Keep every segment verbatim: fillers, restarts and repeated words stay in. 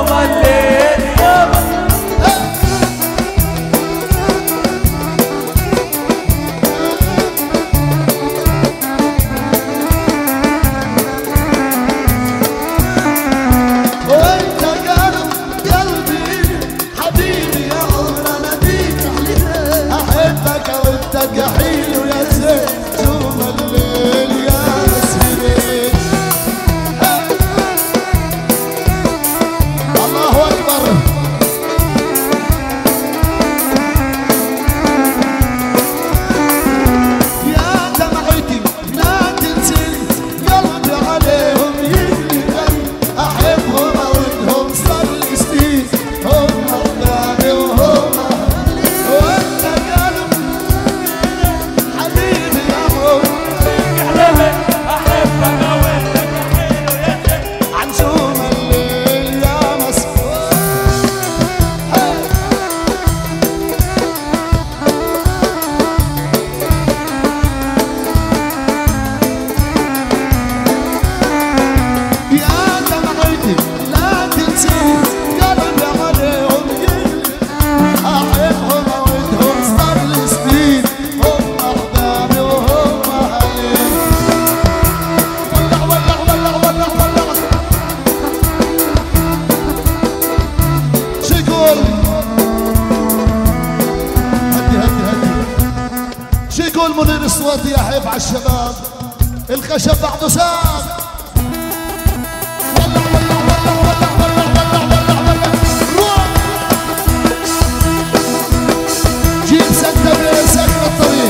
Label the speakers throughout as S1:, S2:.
S1: يوم الليل يابا.
S2: وانت قلب قلبي حبيبي يا عمر انا بيك احلف احبك وانت جحيل ويا زين يوم الليل يا سيدي. الله اكبر. يا دمعتي لا تنسيني قلبي عليهم يجري دم احبهم اودهم صار سنين هم احبابي وهم اهلي. وانت قلب حبيبي يا عمر
S1: احلمك احبك وانت جحيل ويا زين.
S2: عن شوم الليل يا مسؤول. يا دمعتي لا تنسيني قلبي عليهم يجري احبهم اودهم صار لي سنين هم احبابي وهم اهلي. ولع ولع ولع ولع ولع. شو يقول؟ هدي هدي هدي. شو يقول منير الصوتي يا حيف على الشباب؟ الخشب بعده ساق. ولع ولع ولع ولع ولع ولع ولع ولع. روح جيب سكتة سكر الطريق.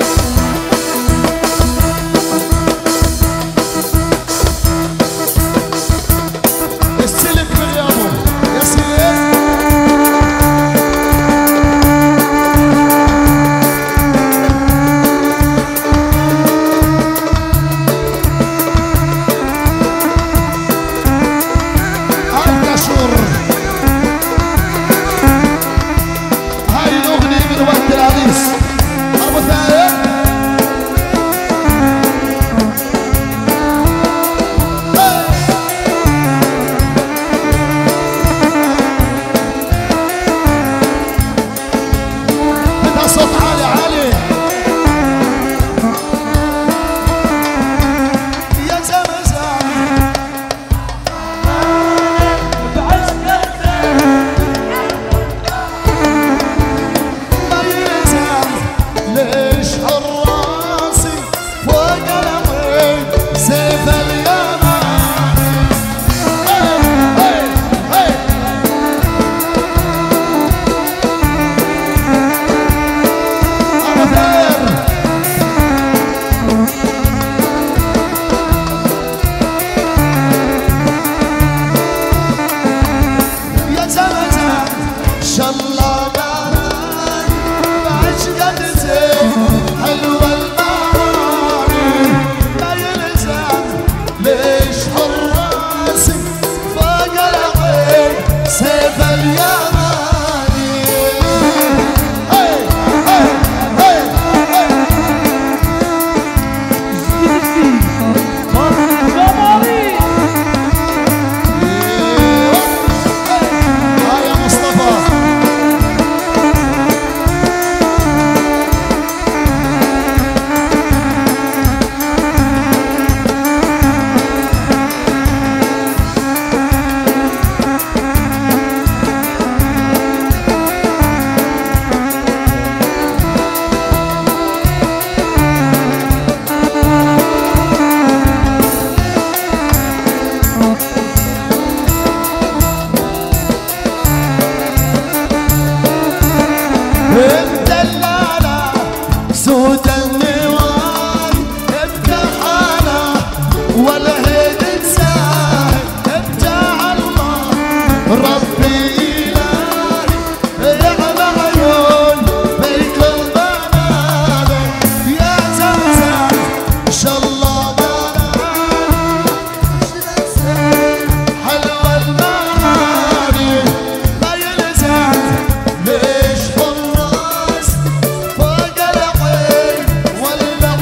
S2: السلك من يابو يا سلك. هاي كشور. هاي الأغنية من وقت العريس. أبو ثالث. بدها صوت عالي عالي. يا زمزم ما يلزم ليش حراسي فوق العين سيف اليماني. هي هي هي. أبو ثير يا زمزم شالله داران بعشق زين حلوة المعاني. ما يلزم ليش حراسي فوق العين سيف اليماني. هي هي هي هي. هاي يا مصطفى. الدلالة سود النوال امتحانة والهيد تساهل ابتاع الله ربي إلهي يعمى عيون بكل بنانه. يا زمزم شالله دلال حلوة المعاني. ما يلزم ليش حراس فوق العين ولا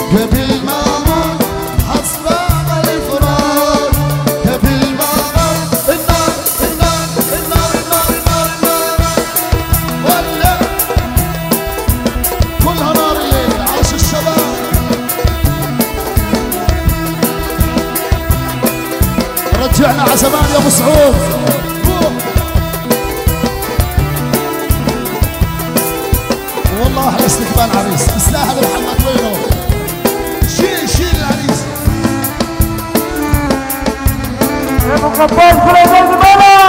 S2: قبل ما اموت حصبان الفراق قبل ما اموت النار النار النار النار النار النار ولا كلها نار الليل عاش الشباب. رجعنا على زمان يا ابو سعود. والله احلى استقبال عريس تستاهل محمد وينه. شيل شيل العريس
S1: يا مقبل كل زباله.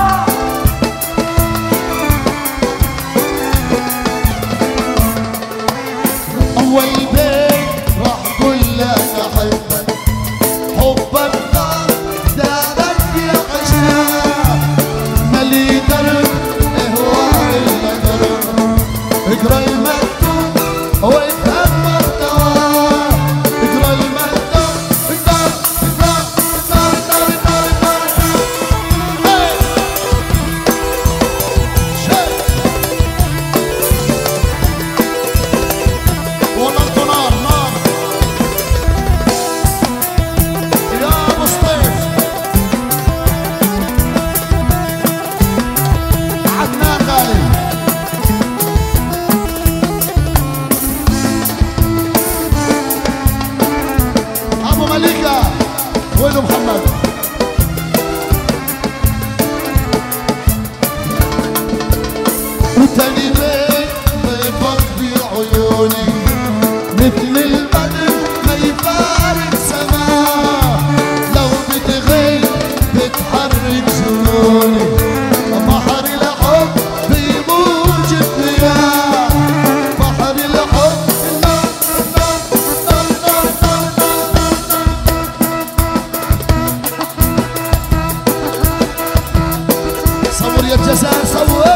S2: اول بيت راح اقول لك احبك حبك نار دارك يا عشاق ملي درب اهواء المدرب اقرا المكتوب وافهم محتواه اقرا المكتوب النار النار النار النار النار النار هاي شيء والله انتو نار نار يا ابو سطيف عدنان غالي ابو مليكه وينه محمد. وتاني بيت ضيفك في عيوني مثل البدر ما يفارق سماه لو بتغيب بتحرك جنوني بحر الحب بيموج بمياه بحر الحب النار النار النار النار النار النار. صور يا الجزائر صور.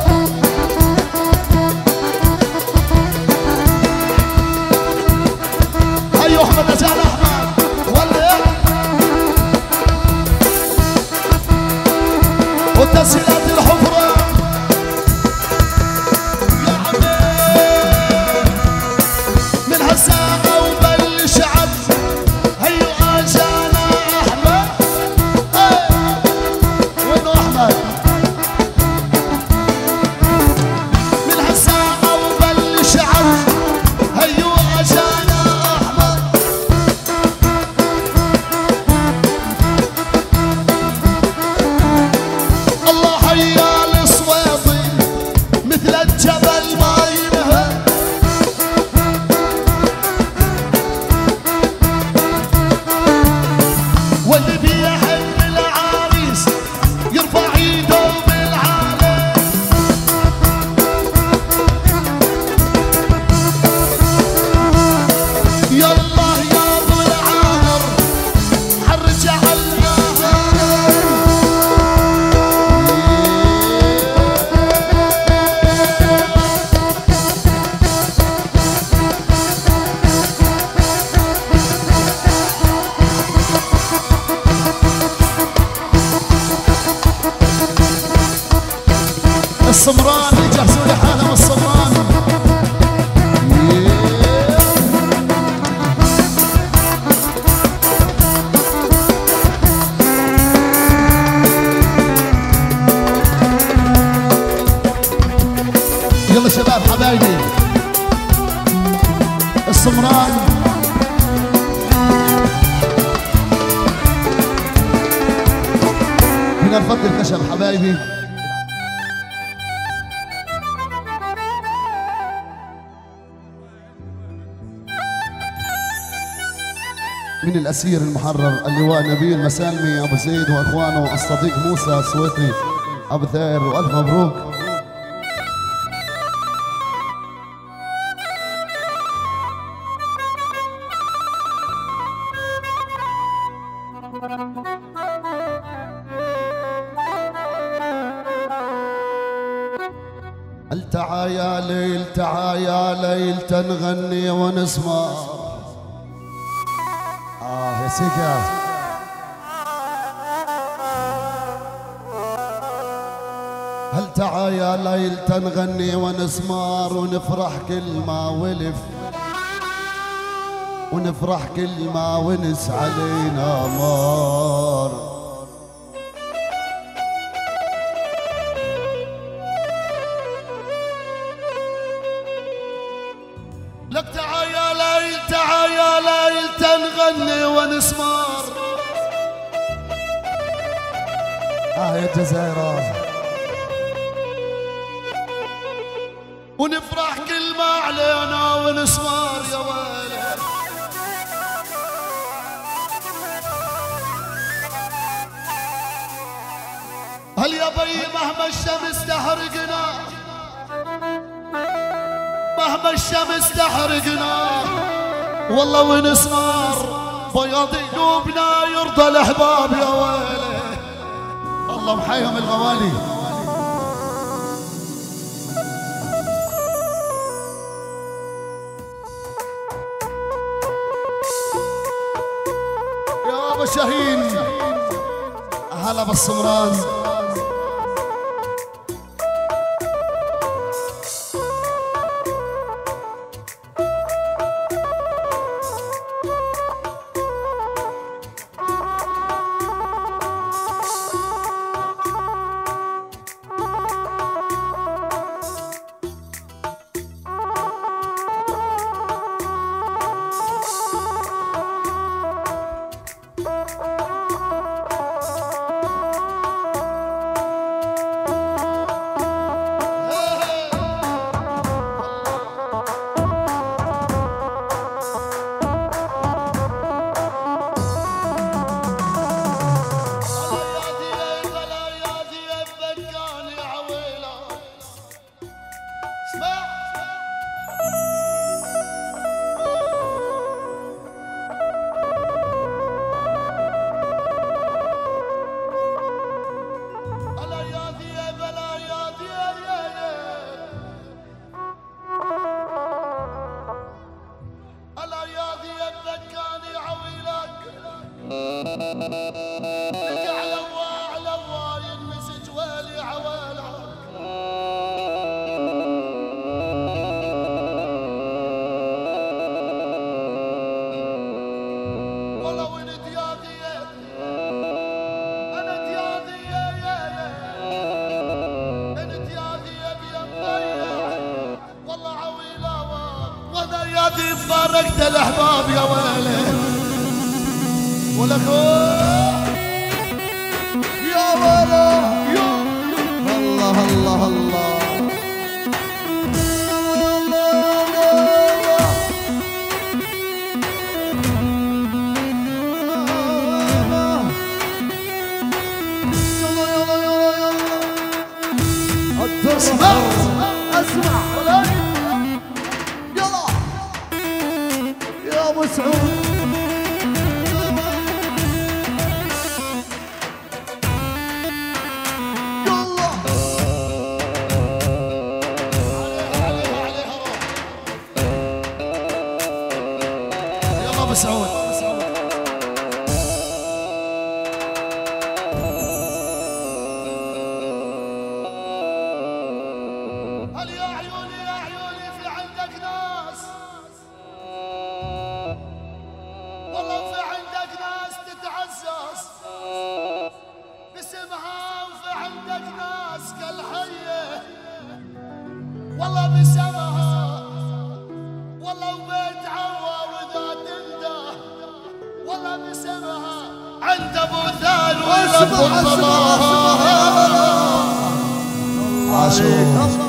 S2: هيو احمد نجال احمد ولا وتسهيلات الحفره يا حبيب من هالساعه وبلش عبد. هيو اجانا احمد ايه وينه احمد من هالساعه وبلش عبد. هيو اجانا احمد الله حيا الصويطي مثل الجبل ما ينهى واللي بيحب العريس يرفع ايده بالعالي. يلا يا ابو العامر حرج على السمراني جهزوا لي حالهم السمراني. يلا شباب حبايبي السمران من الفضل الخشب حبايبي. من الأسير المحرر اللواء نبيل مسالمي أبو زيد وإخوانه الصديق موسى السويطي أبو ثائر وألف مبروك. التعا يا ليل تعا يا ليل تنغني ونسمع. آه يا سيكا هل تعا يا ليل تنغني ونسمار ونفرح كل ما ولف ونفرح كل ما ونس علينا مار. لك تعال يا ليل تعال يا ليل تنغني ونسمار. آه يا جزائر ونفرح كل ما علينا ونسمار يا ويلي. هل يا بي مهما الشمس تحرقنا مهما الشمس تحرقنا والله ونسمار بياض قلوبنا يرضى الاحباب يا ويلي. الله محيهم الغوالي. يا ابو شاهين هلا بالسمران. لك على الله على الله ينمسج ويلي عوالك. والله وين دياضي انا دياضي يا يا يا انا دياضي يا بيضيع والله عويله وانا ياضي فارقت الاحباب يا ويلي. ولك يا ولا يا الله الله الله اسمع اسمع يلا يا ابو سعود. سعود هل يا عيوني يا عيوني في عندك ناس والله في عندك ناس تتعزز باسمها وفي عندك ناس كالحية والله باسمها والله وبيت عوا وذا تنده والله باسمها عند ابو ثان ويرب الظلام. عاشور